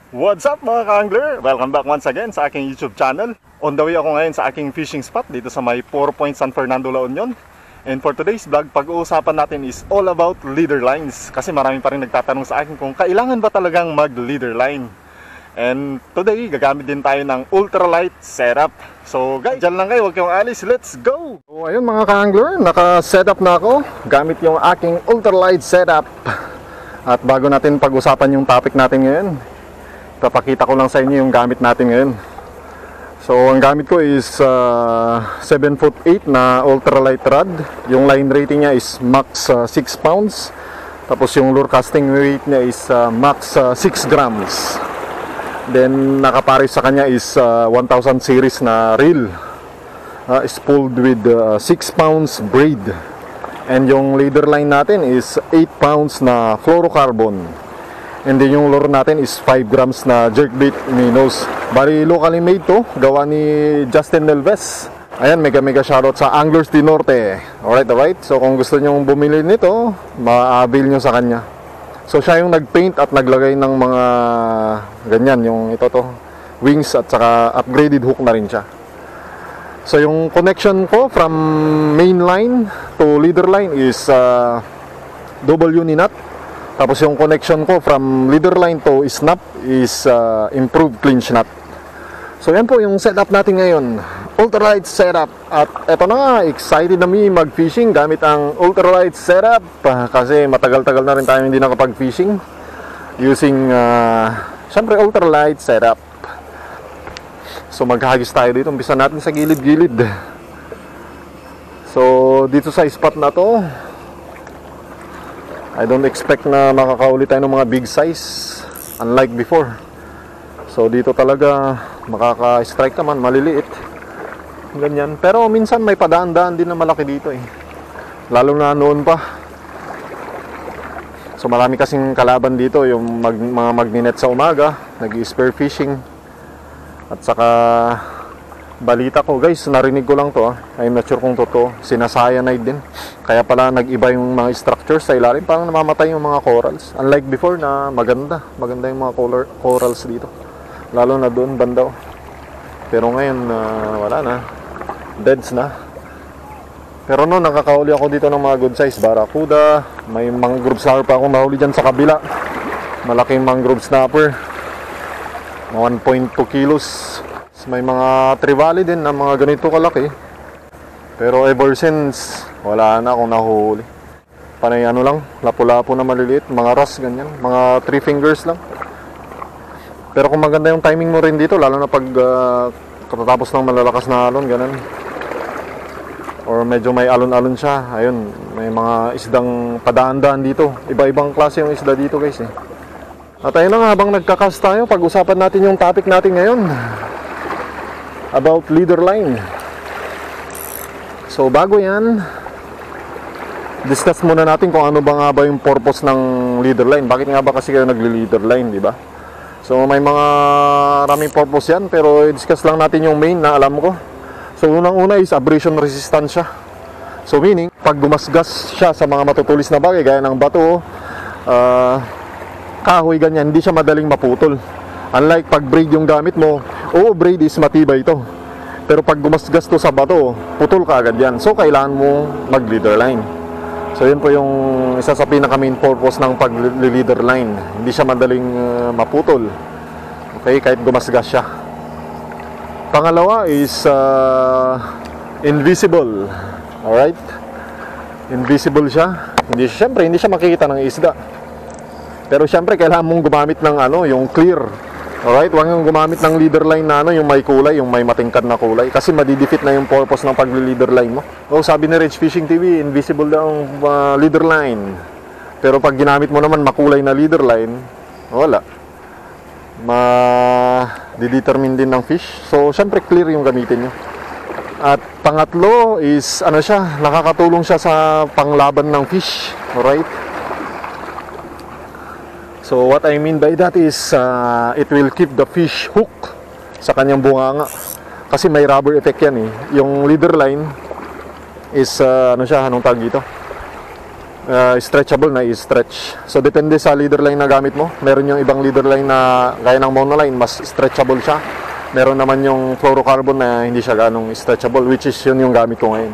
What's up mga ka-angler? Welcome back once again sa aking YouTube channel. On the way ako ngayon sa aking fishing spot dito sa may 4 Point San Fernando, La Union. And for today's vlog, pag-uusapan natin is all about leader lines. Kasi marami pa rin nagtatanong sa akin kung kailangan ba talagang mag-leader line. And today, gagamit din tayo ng ultralight setup. So guys, dyan lang kayo, huwag kayong alis, let's go! So ayun mga ka-angler, naka-setup na ako gamit yung aking ultralight setup. At bago natin pag-usapan yung topic natin ngayon, papakita ko lang sa inyo yung gamit natin ngayon. So ang gamit ko is 7'8" na ultralight rod. Yung line rating niya is max 6 pounds. Tapos yung lure casting weight niya is max 6 grams. Then nakapares sa kanya is 1000 series na reel. Spooled with 6 pounds braid. And yung leader line natin is 8 pounds na fluorocarbon. And then yung lure natin is 5 grams na jerkbait minnows. Bali locally made to, gawa ni Justin Nelves. Ayan, mega shoutout sa Anglers di Norte. Alright. So kung gusto nyong bumili nito, ma-avail nyo sa kanya. So siya yung nag-paint at naglagay ng mga ganyan, yung ito to, wings at saka upgraded hook na rin siya. So yung connection ko from main line to leader line is double uni nut. Tapos yung connection ko from leader line to snap is improved clinch nut. So yan po yung setup natin ngayon, ultralight setup. At eto na nga, excited na mi mag-fishing gamit ang ultralight setup. Kasi matagal-tagal na rin tayo hindi nakapag-fishing using syempre ultralight setup. So maghahagis tayo dito, umpisa natin sa gilid-gilid. So dito sa spot na to, I don't expect na makakauli tayo ng mga big size unlike before. So dito talaga makaka-strike naman maliliit. Ganyan. Pero minsan may padaan-daan din na malaki dito eh. Lalo na noon pa. So marami kasing kalaban dito, yung mga magninet sa umaga, nag-spear fishing. At saka balita ko guys, narinig ko lang to, I'm not sure kung totoo, sinacyanide din. Kaya pala nag-iba yung mga structures sa ilalim, parang namamatay yung mga corals. Unlike before na maganda yung mga corals dito. Lalo na doon banda. Pero ngayon wala na, deads na. Pero no, nakakauli ako dito ng mga good size barracuda. May mangrove snapper pa akong nahuli dyan sa kabila, malaking mangrove snapper, 1.2 kilos. May mga trevally din na mga ganito kalaki. Pero ever since, wala na akong nahuli. Panay ano lang, lapu-lapu na maliliit, mga ras ganyan, mga 3 fingers lang. Pero kung maganda yung timing mo rin dito, lalo na pag katatapos ng malalakas na alon, ganun. Or medyo may alon-alon siya, ayun, may mga isdang padaan-daan dito. Iba-ibang klase yung isda dito guys eh. At ayun na nga, habang nagkakas tayo, pag-usapan natin yung topic natin ngayon about leader line. So bago yan, discuss muna natin kung ano ba nga ba yung purpose ng leader line. Bakit nga ba kasi kayo nagli-leader line, di ba? So may mga maraming purpose yan, pero i-discuss lang natin yung main na alam ko. So unang-una is abrasion resistant siya. So meaning, pag gumasgas siya sa mga matutulis na bagay, gaya ng bato, kahoy, ganyan, hindi siya madaling maputol. Unlike pag braid yung gamit mo, braid is matibay ito. Pero pag gumasgas to sa bato, putol ka agad yan. So kailangan mo mag-leader line. So yun po yung isa sa pinaka main purpose ng pag-leader line. Hindi siya madaling maputol. Okay, kahit gumasgas siya. Pangalawa is invisible. Alright? Invisible siya. Siyempre, hindi siya makikita ng isda. Pero siyempre, kailangan mong gumamit ng yung clear. Alright? Huwag yung gumamit ng leader line na yung may kulay, yung may matingkad na kulay. Kasi madidefeat na yung purpose ng pag-leader line mo. Sabi ni Rich Fishing TV, invisible daw ang leader line. Pero pag ginamit mo naman makulay na leader line, wala. Ma-determine din ng fish. So, siyempre clear yung gamitin nyo. At pangatlo is, nakakatulong siya sa panglaban ng fish. Alright? So what I mean by that is it will keep the fish hook sa kanyang bunganga. Kasi may rubber effect yan eh. Yung leader line is anong tawag dito? stretchable na i-stretch. So depende sa leader line na gamit mo. Meron yung ibang leader line na gaya ng monoline, mas stretchable siya. Meron naman yung fluorocarbon na hindi siya ganong stretchable, which is yun yung gamit ko ngayon.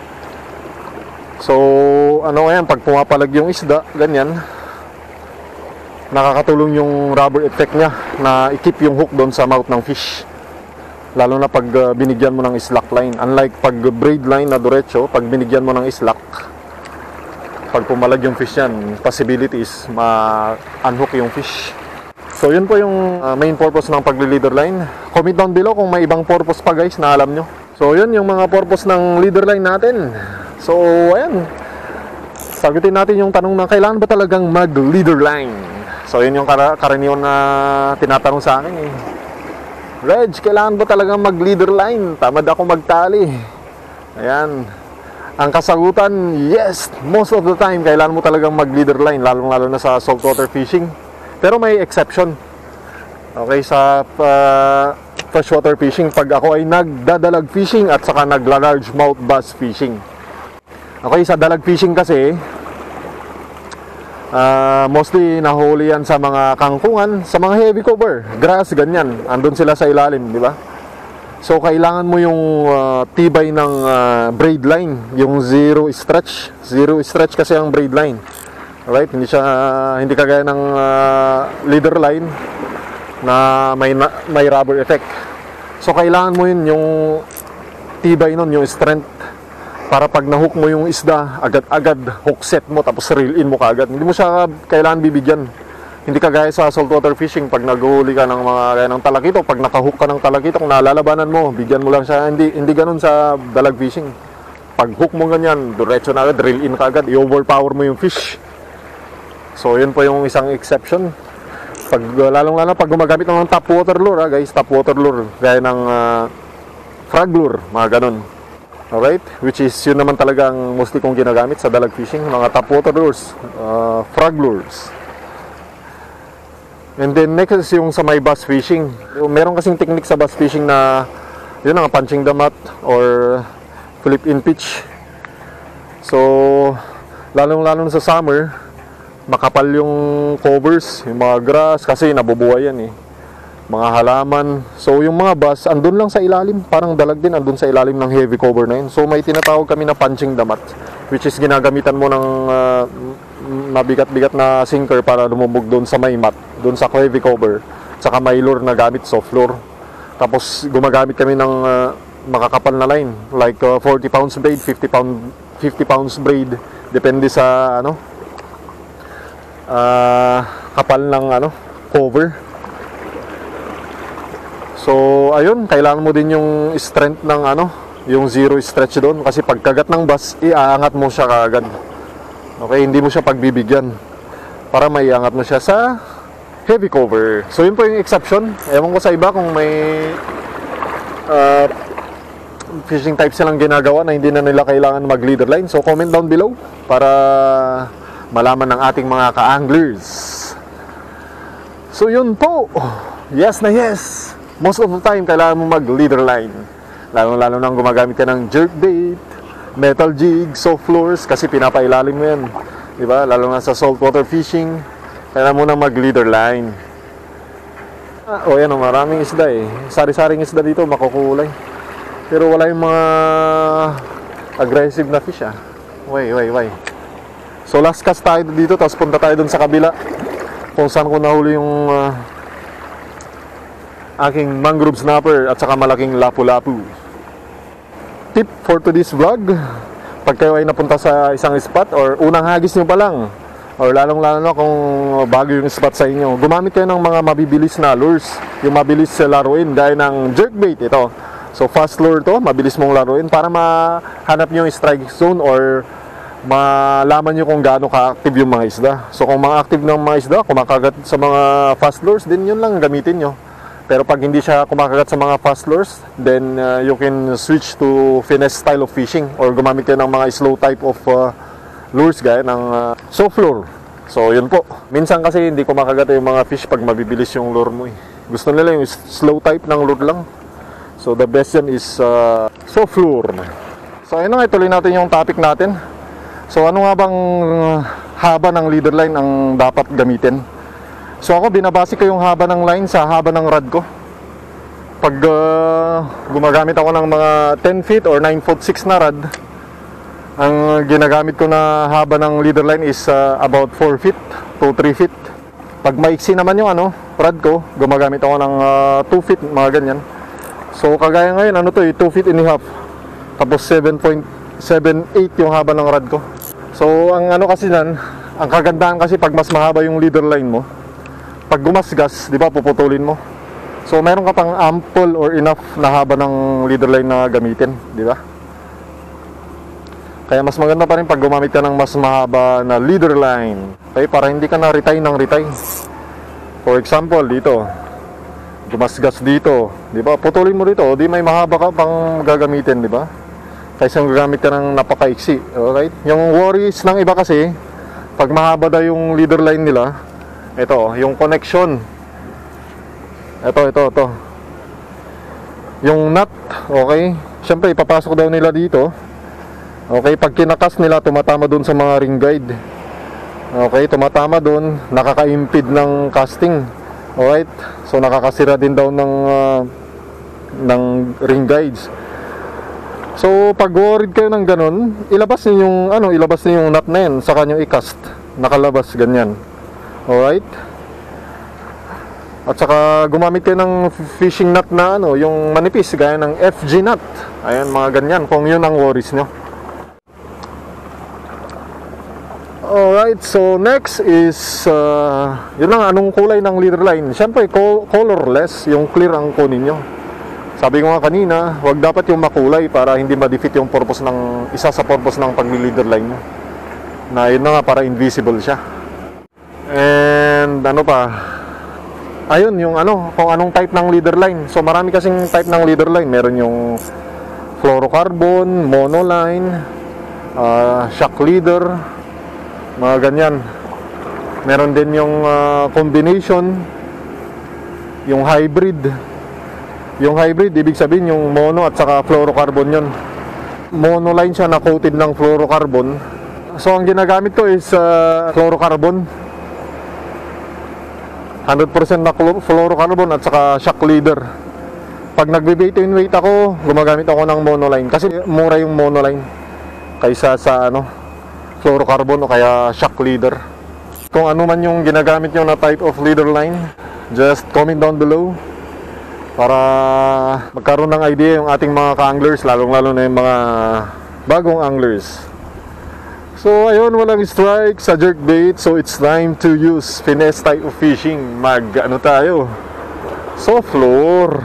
So ano yan, pag pumapalag yung isda, ganyan, nakakatulong yung rubber effect niya na i-keep yung hook doon sa mouth ng fish. Lalo na pag binigyan mo ng slack line. Unlike pag braid line na diretso, pag binigyan mo ng slack, pag pumalag yung fish yan, possibility is ma-unhook yung fish. So yun po yung main purpose ng pagli-leader line. Comment down below kung may ibang purpose pa guys na alam nyo. So yun yung mga purpose ng leader line natin. So ayan, sagutin natin yung tanong na kailangan ba talagang mag-leader line. So yun yung karaniwan na tinatanong sa akin eh. Reg, kailangan ba talagang mag-leader line? Tamad ako magtali. Ayan. Ang kasagutan, yes, most of the time, kailangan mo talagang mag-leader line, lalong-lalo na sa saltwater fishing. Pero may exception. Okay, sa freshwater fishing, pag ako ay nagdadalag fishing at saka nagla-largemouth bass fishing. Okay, sa dalag fishing kasi, mostly nahuli yan sa mga kangkungan, sa mga heavy cover, grass, ganyan. Andun sila sa ilalim, di ba? So kailangan mo yung tibay ng braid line, yung zero stretch. Zero stretch kasi ang braid line. Alright, hindi kagaya ng leader line na may rubber effect. So kailangan mo yun, yung tibay nun, yung strength, para pag na-hook mo yung isda, agad-agad hook set mo, tapos reel in mo kaagad. Hindi mo siya kailangan bibigyan. Hindi kagaya sa saltwater fishing, pag naghuli ka ng mga gaya ng talakito, pag nakahook ka ng talakito, kung nalalabanan mo, bigyan mo lang siya. Hindi ganun sa dalag fishing. Pag hook mo ganyan, diretso na agad, reel in ka agad, i-overpower mo yung fish. So yun po yung isang exception. Lalong-lalo pag gumagamit ng top water lure, guys, top water lure, gaya ng frog lure, mga ganun. Alright, which is yun naman talagang mostly kong ginagamit sa dalag fishing, mga top water lures, frog lures. And then next is yung sa may bass fishing. Meron kasing technique sa bass fishing na yun ang punching the mat or flip in pitch. So lalong-lalo sa summer, makapal yung covers, yung mga grass, kasi nabubuhay yan eh, mga halaman. So yung mga bass andun lang sa ilalim, parang dalag din andun sa ilalim ng heavy cover na yun. So may tinatawag kami na punching the mat, which is ginagamitan mo ng mabigat-bigat na sinker para lumubog doon sa may mat, doon sa heavy cover, saka may lure na gamit, soft lure. Tapos gumagamit kami ng makakapal na line, like 40 pounds braid, 50 pounds braid, depende sa kapal ng cover. So ayun, kailangan mo din yung strength ng yung zero stretch doon, kasi pagkagat ng bass, iaangat mo siya kaagad. Okay, hindi mo siya pagbibigyan para may iangat mo siya sa heavy cover. So yun po yung exception. Ewan ko sa iba kung may fishing type silang ginagawa na hindi na nila kailangan mag leader line. So comment down below para malaman ng ating mga ka-anglers. So yun po, yes na yes, most of the time kailangan mo mag leader line, lalo nang gumagamit ka ng jerkbait, metal jig, soft lures, kasi pinapailalim mo yan, diba? Lalo na sa saltwater fishing, kailangan mo na mag leader line. O yan, maraming isda eh, sari-saring isda dito, makukulay, pero wala yung mga aggressive na fish ah. Why? So last cast tayo dito, tapos punta tayo dun sa kabila kung saan ko nahuli yung aking mangrove snapper at saka malaking lapu-lapu. Tip for today's vlog: pag kayo ay napunta sa isang spot or unang hagis nyo pa lang, or lalong-lalo na kung bago yung spot sa inyo, gumamit kayo ng mga mabibilis na lures, yung mabilis laruin, gaya ng jerkbait ito. So fast lure to, mabilis mong laruin para mahanap nyo yung strike zone or malaman nyo kung gaano ka-active yung mga isda. So kung mga active ng mga isda, kumakagat sa mga fast lures, din yun lang gamitin nyo. Pero pag hindi siya kumakagat sa mga fast lures, then you can switch to finesse style of fishing or gumamit kayo ng mga slow type of lures gaya ng soft lure. So yun po, minsan kasi hindi kumakagat yung mga fish pag mabibilis yung lure mo eh. Gusto nila yung slow type ng lure lang. So the best yan is soft lure. So ayun na, ituloy natin yung topic natin. So ano nga bang haba ng leader line ang dapat gamitin? So ako binabase ko yung haba ng line sa haba ng rod ko. Pag gumagamit ako ng mga 10 feet or 9 foot 6 na rod, ang ginagamit ko na haba ng leader line is about 4 feet to 3 feet. Pag maiksi naman yung rod ko, gumagamit ako ng 2 feet, mga ganyan. So kagaya ngayon, 2 feet and a half. Tapos 7.78 yung haba ng rod ko. So ang kasi nan, ang kagandahan kasi pag mas mahaba yung leader line mo, pag gumasgas, di ba, puputulin mo. So meron ka pang ample or enough na haba ng leader line na gamitin, di ba? Kaya mas maganda pa rin pag gumamit ka ng mas mahaba na leader line. Okay, para hindi ka na retay ng retay. For example, dito, gumasgas dito, di ba? Putulin mo dito, di may mahaba ka pang gagamitin, di ba? Kaysa gagamit ka ng napakaiksi, okay? Yung worries ng iba kasi, pag mahaba daw yung leader line nila, ito, yung connection. Ito. Yung nut, okay? Siyempre, ipapasok daw nila dito. Okay, pag kinakas nila, tumatama dun sa mga ring guide. Okay, tumatama dun, nakaka-impede ng casting. Alright? So, nakakasira din daw ng ring guides. So, pag worried kayo ng ganun, ilabas niyo yung nut na yan, saka nyo i-cast. Nakalabas, ganyan. Alright? At saka gumamit kayo ng fishing nut na yung manipis, gaya ng FG nut. Ayan, mga ganyan, kung yun ang worries nyo. Alright, so next is yun lang, anong kulay ng leader line. Siyempre, colorless, yung clear ang kunin nyo. Sabi ko nga kanina, wag dapat yung makulay para hindi ma-defeat yung purpose isa sa purpose ng pag-leader line nyo. Na yun na nga, para invisible siya. And ayun, yung kung anong type ng leader line. So marami kasing type ng leader line. Meron yung fluorocarbon, monoline, shock leader, mga ganyan. Meron din yung combination, yung hybrid. Yung hybrid, ibig sabihin yung mono at saka fluorocarbon yun. Monoline siya na coated ng fluorocarbon. So ang ginagamit ko is fluorocarbon, 100% na fluorocarbon at saka shock leader. Pag nagbe-bait and weight ako, gumagamit ako ng monoline kasi mura yung monoline kaysa sa fluorocarbon o kaya shock leader. Kung ano man yung ginagamit nyo na type of leader line, just comment down below para magkaroon ng idea yung ating mga ka-anglers, lalong-lalo na yung mga bagong anglers. So ayun, walang strike sa jerkbait, so it's time to use finesse type of fishing. Tayo? Soft lure.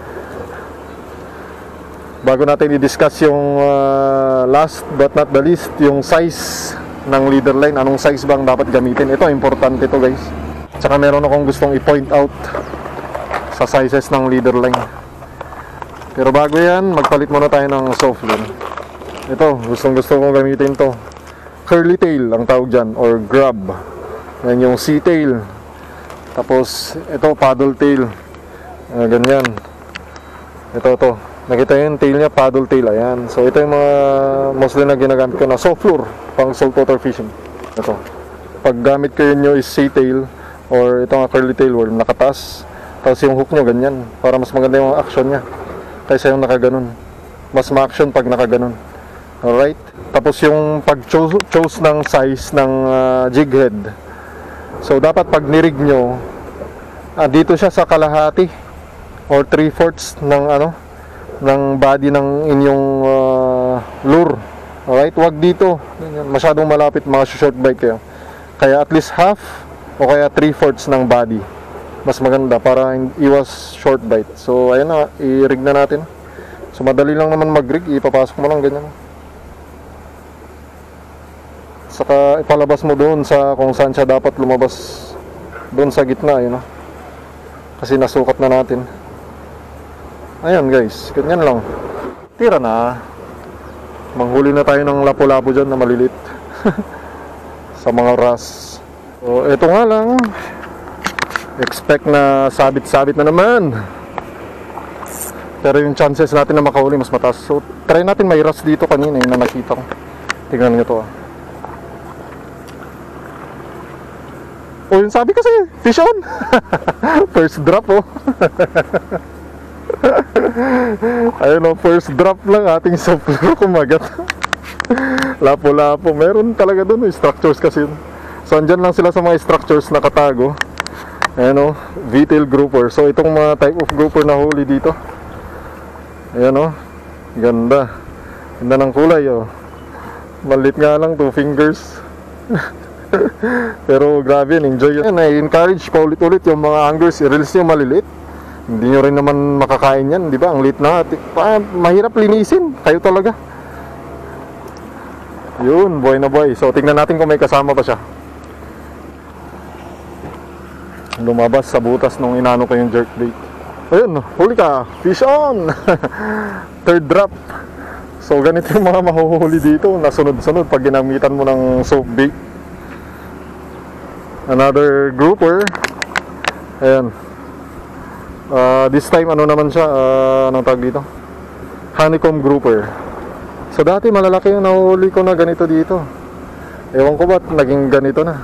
Bago natin i-discuss yung last but not the least, yung size ng leader line, anong size bang dapat gamitin. Ito, importante to guys. Tsaka meron akong gustong i-point out sa sizes ng leader line. Pero bago yan, magpalit muna tayo ng soft lure. Ito, gustong-gusto kong gamitin to. Curly tail ang tawag dyan, or grab. Yan yung C-tail. Tapos ito, paddle tail. Ganyan. Ito. Nakita yung tail niya, paddle tail. Ayan. So ito yung mga mostly na ginagamit ko na soft lure pang saltwater fishing. Ito. Pag gamit ko yun is C-tail or ito nga curly tail worm, nakataas. Tapos yung hook nyo ganyan, para mas maganda yung action niya kaysa yung nakaganon. Mas ma-action pag nakaganon. Alright? Tapos yung pag-choose ng size ng jig head. So dapat pag nirig nyo, dito siya sa kalahati or 3/4 ng body ng inyong lure. Alright? Wag dito. Masyadong malapit, mga short bite kayo. Kaya at least half o kaya 3/4 ng body. Mas maganda para iwas short bite. So ayun na, i-rig na natin. So madali lang naman mag-rig, ipapasok mo lang ganyan. Saka ipalabas mo doon sa kung saan siya dapat lumabas, doon sa gitna, yun, kasi nasukat na natin. Ayan guys, ganyan lang. Tira na. Manghuli na tayo ng lapu-lapu dyan na malilit. Sa mga ras. So eto nga lang, expect na sabit-sabit na naman. Pero yung chances natin na makahuli mas mataas. So try natin, may ras dito kanina yung nakita ko. Tingnan nyo to. O yung sabi ko sa'yo, fish on. First drop oh. Ayun o, first drop lang ating soft lure kumagat. Lapo-lapo. Meron talaga dun structures kasi yun. So andyan lang sila sa mga structures nakatago. Ayan o, V-tail grouper. So itong mga type of grouper na huli dito. Ayan o, ganda. Ganda ng kulay o. Malit nga lang, 2 fingers. Pero grabe yun, enjoy yun. I-encourage pa ulit-ulit yung mga anglers, i-release nyo maliliit. Hindi nyo rin naman makakain yan, di ba? Ang liit na, mahirap linisin, kayo talaga. Yun, buhay na buhay. So tingnan natin kung may kasama pa siya. Lumabas sa butas nung inano ko yung jerkbait. Ayun, huli ka, fish on. Third drop. So ganito yung mga mahuhuli dito, nasunod-sunod pag ginamitan mo ng soap bait. Another grouper. Ayan. This time ano naman siya, anong tawag dito? Honeycomb grouper. So dati malalaki yung nahuli ko na ganito dito. Ewan ko ba't naging ganito na.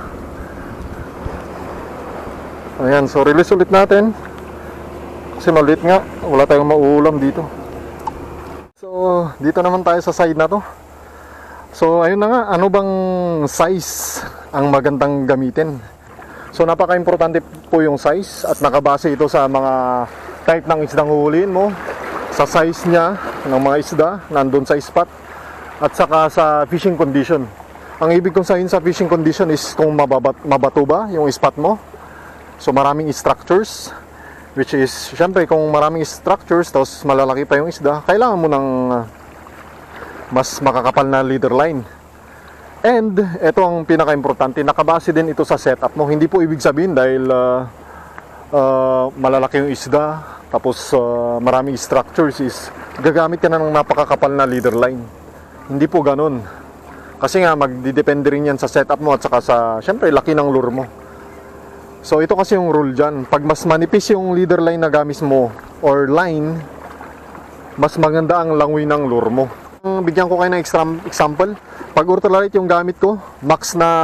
Ayan, so release ulit natin. Kasi maliit nga, wala tayong mauulam dito. So dito naman tayo sa side na to. So ayun na nga, ano bang size ang magandang gamitin? So napaka-importante po yung size at nakabase ito sa mga type ng isdang huhulihin mo, sa size niya ng mga isda nandun sa spot, at saka sa fishing condition. Ang ibig kong sabihin sa fishing condition is kung mabato ba yung spot mo. So maraming structures, which is syempre kung maraming structures tapos malalaki pa yung isda, kailangan mo ng mas makakapal na leader line. And ito ang pinaka-importante, nakabase din ito sa setup mo. Hindi po ibig sabihin dahil malalaki yung isda tapos maraming structures is gagamit ka na ng napakakapal na leader line. Hindi po ganun. Kasi nga magdidepende rin yan sa setup mo at saka sa syempre laki ng lure mo. So ito kasi yung rule dyan. Pag mas manipis yung leader line na gamit mo or line, mas maganda ang langoy ng lure mo. Bigyan ko kayo ng example. Pag ultralight yung gamit ko, max na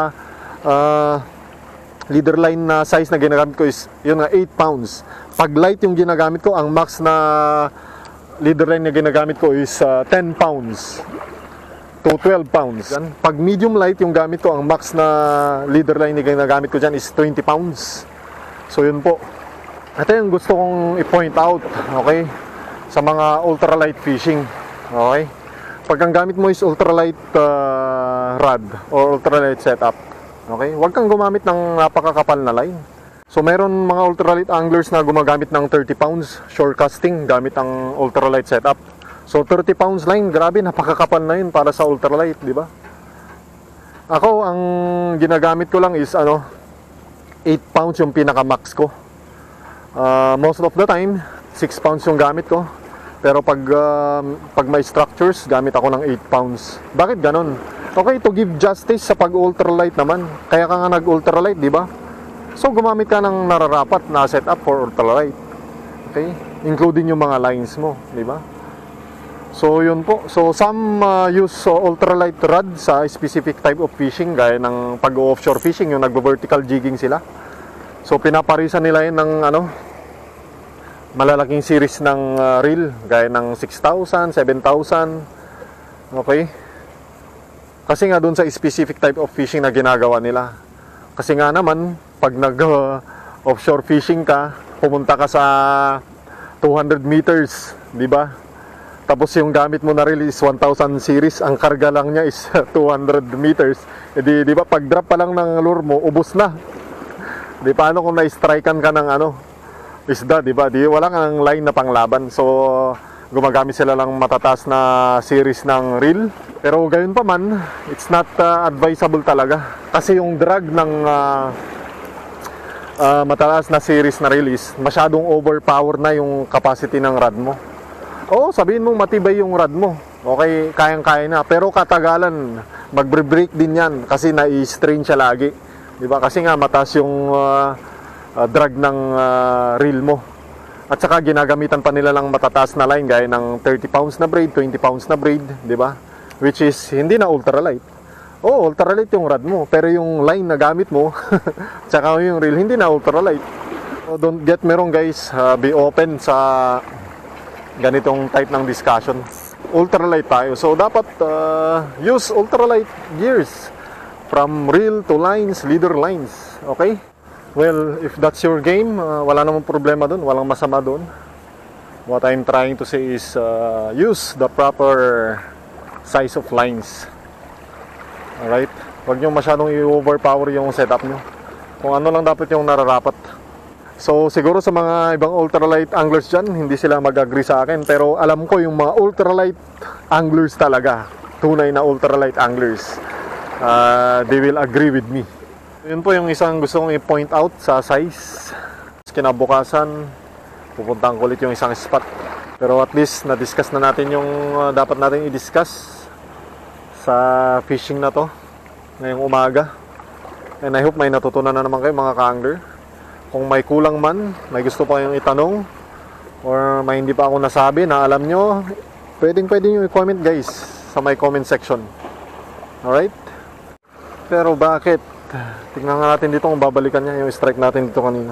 leader line na size na ginagamit ko is yun nga 8 pounds. Pag light yung ginagamit ko, ang max na leader line na ginagamit ko is 10 pounds to 12 pounds. Pag medium light yung gamit ko, ang max na leader line na ginagamit ko dyan is 20 pounds. So yun po. Ito yung gusto kong i-point out, okay, sa mga ultralight fishing. Okay? Pag ang gamit mo is ultralight rod or ultralight setup, okay? Huwag kang gumamit ng napakakapal na line. So meron mga ultralight anglers na gumagamit ng 30 pounds shore casting gamit ang ultralight setup. So 30 pounds line, grabe, napakakapal na yun para sa ultralight, di ba? Ako, ang ginagamit ko lang is 8 pounds yung pinaka-max ko. Most of the time, 6 pounds yung gamit ko. Pero pag may structures, gamit ako ng 8 pounds. Bakit ganun? Okay, to give justice sa pag-ultralight naman. Kaya ka nga nag-ultralight, di ba? So, gumamit ka ng nararapat na setup for ultralight. Okay? Including yung mga lines mo, di ba? So, yun po. So, some use ultralight rod sa specific type of fishing, gaya ng pag-offshore fishing, yung nagbo-vertical jigging sila. So, pinaparisan nila yun ng malalaking series ng reel, gaya ng 6,000, 7,000. Okay? Kasi nga doon sa specific type of fishing na ginagawa nila. Kasi nga naman, pag nag-offshore fishing ka, pumunta ka sa 200 meters, di ba? Tapos yung gamit mo na reel is 1,000 series, ang karga lang niya is 200 meters. E di ba, pag drop pa lang ng lure mo, ubos na. Di paano kung na-strikean ka ng isda, di ba? Wala kang line na panglaban. So, gumagamit sila lang matataas na series ng reel. Pero gayon pa man, it's not advisable talaga. Kasi yung drag ng mataas na series na reel is masyadong overpower na yung capacity ng rod mo. Oo, sabihin mo matibay yung rod mo. Okay, kayang-kaya na. Pero katagalan, magbre-break din yan kasi na-strain siya lagi. Di ba? Kasi nga mataas yung drag ng reel mo. At saka ginagamitan pa nila lang matataas na line gaya ng 30 pounds na braid, 20 pounds na braid, di ba? Which is hindi na ultralight. Oh, ultralight yung rod mo, pero yung line na gamit mo, tsaka yung reel, hindi na ultralight. So, don't get me wrong guys, be open sa ganitong type ng discussion. Ultralight tayo, so dapat use ultralight gears from reel to lines, leader lines, okay? Well, if that's your game, wala namang problema dun, walang masama dun. What I'm trying to say is use the proper size of lines. Alright? Huwag nyo masyadong i-overpower yung setup nyo. Kung ano lang dapat yung nararapat. So, siguro sa mga ibang ultralight anglers dyan, hindi sila mag-agree sa akin. Pero alam ko yung mga ultralight anglers talaga, tunay na ultralight anglers, they will agree with me. Yun po yung isang gusto kong i-point out sa size. Kinabukasan, pupuntahan ko ulit yung isang spot. Pero at least, na-discuss na natin yung dapat natin i-discuss sa fishing na to ngayong umaga. And I hope may natutunan na naman kayo mga ka-angler. Kung may kulang man, may gusto pa kayong itanong, or may hindi pa ako nasabi na alam nyo, pwede nyo i-comment guys sa my comment section. Alright? Pero bakit? Tingnan nga natin dito kung babalikan niya yung strike natin dito kanina.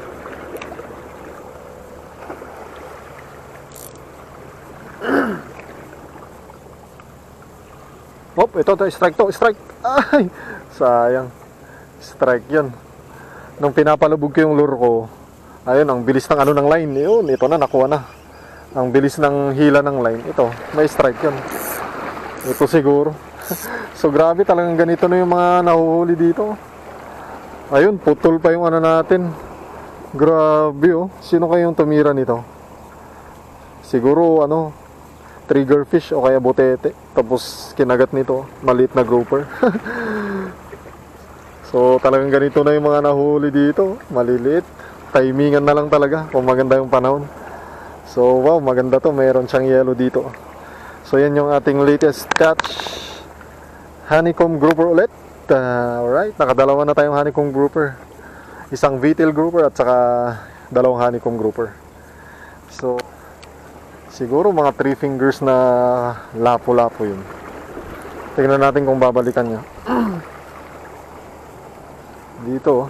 Oh, ito, strike to, strike. Ay, sayang. Strike 'yun. Nung pinapalubog ko yung lure ko, ayun, ang bilis ng ng line. Yun, ito na, nakuha na. Ang bilis ng hila ng line. Ito, may strike 'yun. Ito siguro. So, grabe talagang ganito na yung mga nahuhuli dito. Ayun, putol pa yung natin. Grabe, oh. Sino kayong tumira nito? Siguro, trigger fish o kaya butete, tapos kinagat nito maliit na grouper. So talagang ganito na yung mga nahuli dito, maliliit, timingan na lang talaga kung maganda yung panahon. So wow, maganda to, mayroon siyang yellow dito. So yan yung ating latest catch, honeycomb grouper ulit. Alright, nakadalawa na tayong honeycomb grouper, isang V-tail grouper at saka dalawang honeycomb grouper. So siguro mga 3 fingers na lapo-lapo yun. Tingnan natin kung babalikan niya. Dito.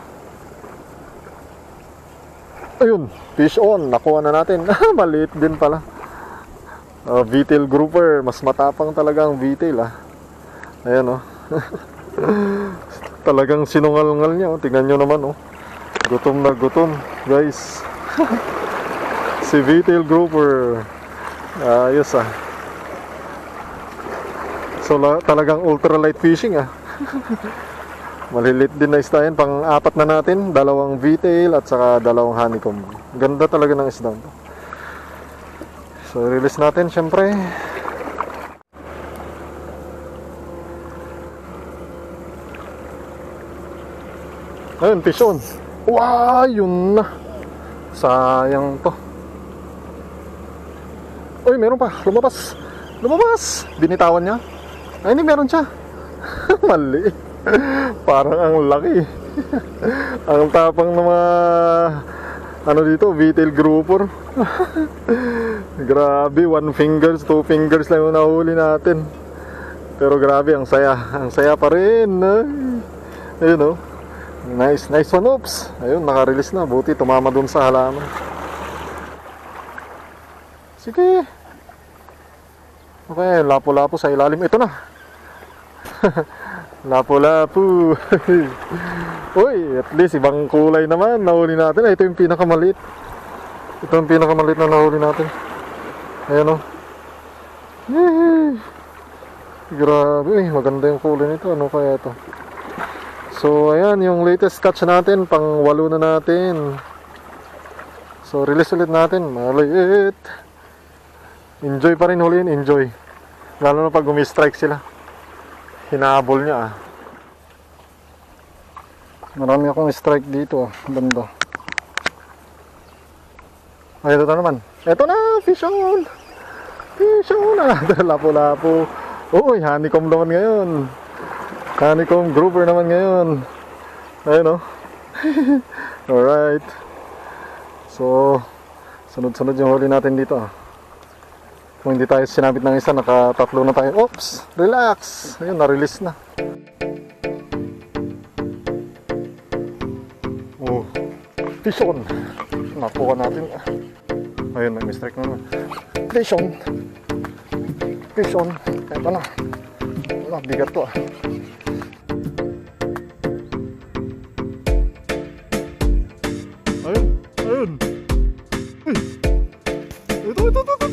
Ayun, fish on. Nakuha na natin. Maliit din pala. V-tail grouper. Mas matapang talaga ang V-tail. Ayan oh. Talagang sinungal-ngal niya. Tingnan nyo naman oh. Gutom na gutom, guys. Si V-tail grouper. Ayos So talagang ultralight fishing Malilit din na isda yan. Pang-apat na natin, dalawang V-tail at saka dalawang honeycomb. Ganda talaga ng isda. So release natin syempre. Ayun, fish on. Wow, yun na. Sayang to. Uy, meron pa. Lumabas. Lumabas. Binitawan niya. Ay, hindi, meron siya. Mali. Parang ang laki. Ang tapang ng mga dito, V-tail grouper. Grabe, 1 fingers, 2 fingers lang yung nahuli natin. Pero grabe, ang saya. Ang saya pa rin. Ayun oh. Nice, nice one, oops. Ayun, naka-release na. Buti, tumama dun sa halaman. Sige. Okay, lapo-lapo sa ilalim. Ito na. Lapo-lapo. Uy, at least ibang kulay naman nahuli natin. Ito yung pinakamaliit. Ito yung pinakamaliit na nahuli natin. Ayan o. Yee. Grabe, maganda yung kulay nito. Ano kaya ito? So, ayan yung latest catch natin. Pang 8 na natin. So, release ulit natin. Maliit. Enjoy pa rin huliin, enjoy. Lalo na pag umi-strike sila. Hinahabol niya Marami akong strike dito banda. Ay, ito na naman. Ito na, fish on. Fish on na. Lapo-lapo. Uy, honeycomb naman ngayon. Honeycomb grouper naman ngayon. Ayun o. Alright. So, sunod-sunod yung huli natin dito Kung hindi tayo sinabit ng isa, naka-tatlo na tayo. Oops! Relax! Ayun, na-release na. Fish on. Nakuha natin. Ayun, may strike naman. Fish on. Fish on. Eto na. Bigat to ah. Ayun. Ayun. Ito.